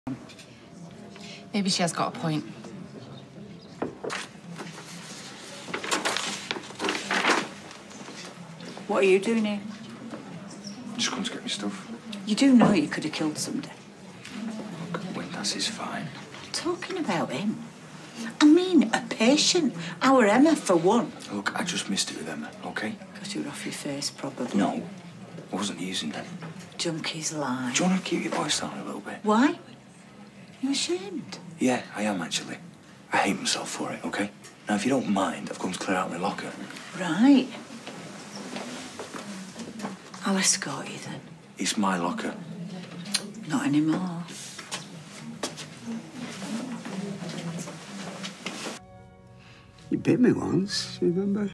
Maybe she has got a point. What are you doing here? Just come to get me stuff. You do know you could have killed somebody. Look, Windass is fine. Talking about him. I mean, a patient. Our Emma, for one. Look, I just missed it with Emma, okay? Because you were off your face, probably. No, I wasn't using them. Junkies lie. Do you want to keep your voice down a little bit? Why? You're ashamed. Yeah, I am, actually. I hate myself for it, okay? Now, if you don't mind, I've come to clear out my locker. Right. I'll escort you then. It's my locker. Not anymore. You bit me once, remember?